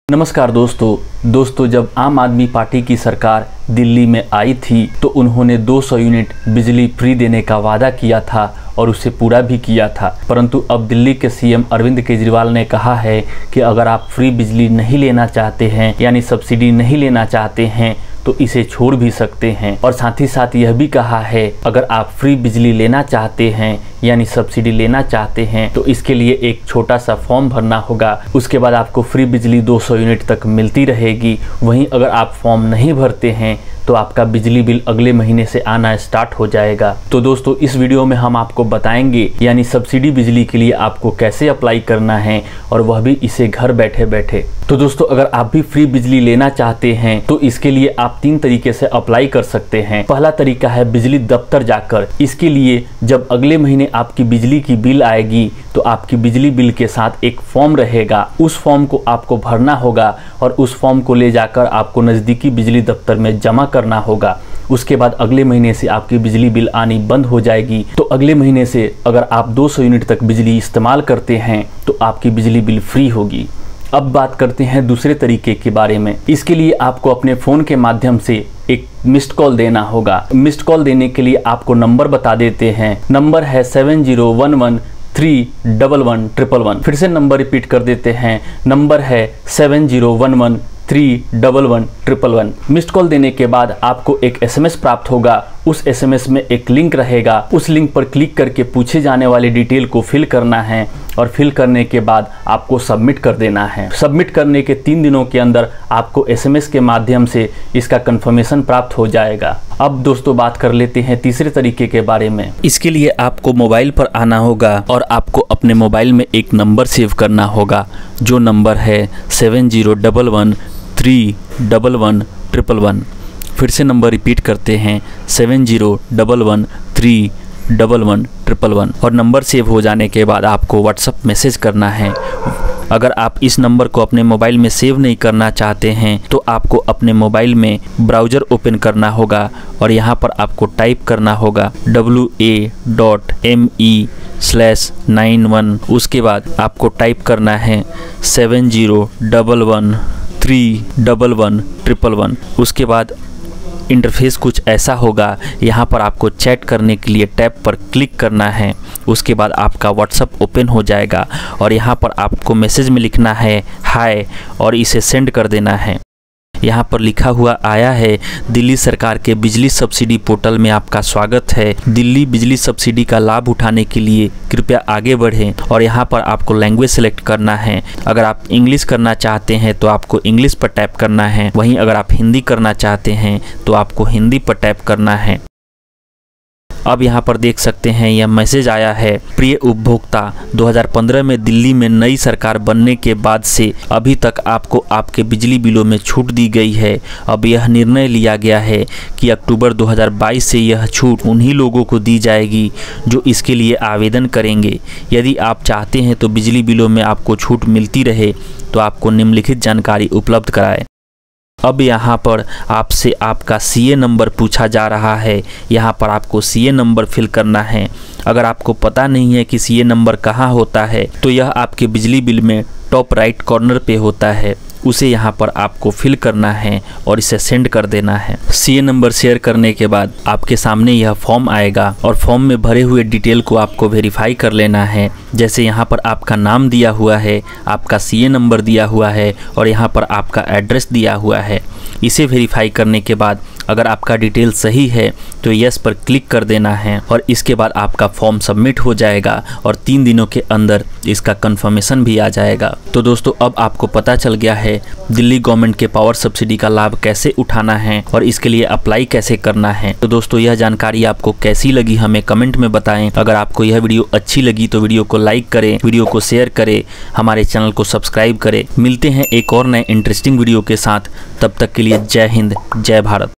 नमस्कार दोस्तों, जब आम आदमी पार्टी की सरकार दिल्ली में आई थी तो उन्होंने 200 यूनिट बिजली फ्री देने का वादा किया था और उसे पूरा भी किया था। परंतु अब दिल्ली के सीएम अरविंद केजरीवाल ने कहा है कि अगर आप फ्री बिजली नहीं लेना चाहते हैं, यानी सब्सिडी नहीं लेना चाहते हैं, तो इसे छोड़ भी सकते हैं। और साथ ही साथ यह भी कहा है अगर आप फ्री बिजली लेना चाहते हैं यानी सब्सिडी लेना चाहते हैं तो इसके लिए एक छोटा सा फॉर्म भरना होगा। उसके बाद आपको फ्री बिजली 200 यूनिट तक मिलती रहेगी। वहीं अगर आप फॉर्म नहीं भरते हैं तो आपका बिजली बिल अगले महीने से आना स्टार्ट हो जाएगा। तो दोस्तों, इस वीडियो में हम आपको बताएंगे यानी सब्सिडी बिजली के लिए आपको कैसे अप्लाई करना है और वह भी इसे घर बैठे बैठे। तो दोस्तों, अगर आप भी फ्री बिजली लेना चाहते हैं तो इसके लिए आप 3 तरीके से अप्लाई कर सकते हैं। पहला तरीका है बिजली दफ्तर जाकर। इसके लिए जब अगले महीने आपकी बिजली की बिल आएगी तो आपकी बिजली बिल के साथ एक फॉर्म रहेगा। उस फॉर्म को आपको भरना होगा और उस फॉर्म को ले जाकर आपको नज़दीकी बिजली दफ्तर में जमा करना होगा। उसके बाद अगले महीने से आपकी बिजली बिल आनी बंद हो जाएगी। तो अगले महीने से अगर आप 200 यूनिट तक बिजली इस्तेमाल करते हैं तो आपकी बिजली बिल फ्री होगी। अब बात करते हैं दूसरे तरीके के बारे में। इसके लिए आपको अपने फ़ोन के माध्यम से एक मिस्ड कॉल देना होगा। मिस्ड कॉल देने के लिए आपको नंबर बता देते हैं। नंबर है 7011311111। फिर से नंबर रिपीट कर देते हैं। नंबर है 7011311111। मिस्ड कॉल देने के बाद आपको एक SMS प्राप्त होगा। उस SMS में एक लिंक रहेगा। उस लिंक पर क्लिक करके पूछे जाने वाली डिटेल को फिल करना है और फिल करने के बाद आपको सबमिट कर देना है। सबमिट करने के 3 दिनों के अंदर आपको SMS के माध्यम से इसका कंफर्मेशन प्राप्त हो जाएगा। अब दोस्तों, बात कर लेते हैं तीसरे तरीके के बारे में। इसके लिए आपको मोबाइल पर आना होगा और आपको अपने मोबाइल में एक नंबर सेव करना होगा जो नंबर है 7011311111। फिर से नंबर रिपीट करते हैं 7011311111 और नंबर सेव हो जाने के बाद आपको व्हाट्सएप मैसेज करना है। अगर आप इस नंबर को अपने मोबाइल में सेव नहीं करना चाहते हैं तो आपको अपने मोबाइल में ब्राउज़र ओपन करना होगा और यहाँ पर आपको टाइप करना होगा wa.me/91। उसके बाद आपको टाइप करना है 7011311111। उसके बाद इंटरफेस कुछ ऐसा होगा। यहाँ पर आपको चैट करने के लिए टैब पर क्लिक करना है। उसके बाद आपका व्हाट्सएप ओपन हो जाएगा और यहाँ पर आपको मैसेज में लिखना है हाय और इसे सेंड कर देना है। यहाँ पर लिखा हुआ आया है दिल्ली सरकार के बिजली सब्सिडी पोर्टल में आपका स्वागत है। दिल्ली बिजली सब्सिडी का लाभ उठाने के लिए कृपया आगे बढ़ें। और यहाँ पर आपको लैंग्वेज सेलेक्ट करना है। अगर आप इंग्लिश करना चाहते हैं तो आपको इंग्लिश पर टैप करना है। वहीं अगर आप हिंदी करना चाहते हैं तो आपको हिंदी पर टैप करना है। अब यहाँ पर देख सकते हैं यह मैसेज आया है, प्रिय उपभोक्ता, 2015 में दिल्ली में नई सरकार बनने के बाद से अभी तक आपको आपके बिजली बिलों में छूट दी गई है। अब यह निर्णय लिया गया है कि अक्टूबर 2022 से यह छूट उन्हीं लोगों को दी जाएगी जो इसके लिए आवेदन करेंगे। यदि आप चाहते हैं तो बिजली बिलों में आपको छूट मिलती रहे तो आपको निम्नलिखित जानकारी उपलब्ध कराएं। अब यहाँ पर आपसे आपका CA नंबर पूछा जा रहा है। यहाँ पर आपको CA नंबर फिल करना है। अगर आपको पता नहीं है कि CA नंबर कहाँ होता है तो यह आपके बिजली बिल में टॉप राइट कॉर्नर पे होता है। उसे यहाँ पर आपको फिल करना है और इसे सेंड कर देना है। CA नंबर शेयर करने के बाद आपके सामने यह फॉर्म आएगा और फॉर्म में भरे हुए डिटेल को आपको वेरीफाई कर लेना है। जैसे यहाँ पर आपका नाम दिया हुआ है, आपका CA नंबर दिया हुआ है और यहाँ पर आपका एड्रेस दिया हुआ है। इसे वेरीफाई करने के बाद अगर आपका डिटेल सही है तो यस पर क्लिक कर देना है और इसके बाद आपका फॉर्म सबमिट हो जाएगा और 3 दिनों के अंदर इसका कंफर्मेशन भी आ जाएगा। तो दोस्तों, अब आपको पता चल गया है दिल्ली गवर्नमेंट के पावर सब्सिडी का लाभ कैसे उठाना है और इसके लिए अप्लाई कैसे करना है। तो दोस्तों, यह जानकारी आपको कैसी लगी हमें कमेंट में बताएं। अगर आपको यह वीडियो अच्छी लगी तो वीडियो को लाइक करें, वीडियो को शेयर करें, हमारे चैनल को सब्सक्राइब करें। मिलते हैं एक और नए इंटरेस्टिंग वीडियो के साथ। तब तक के लिए जय हिंद, जय भारत।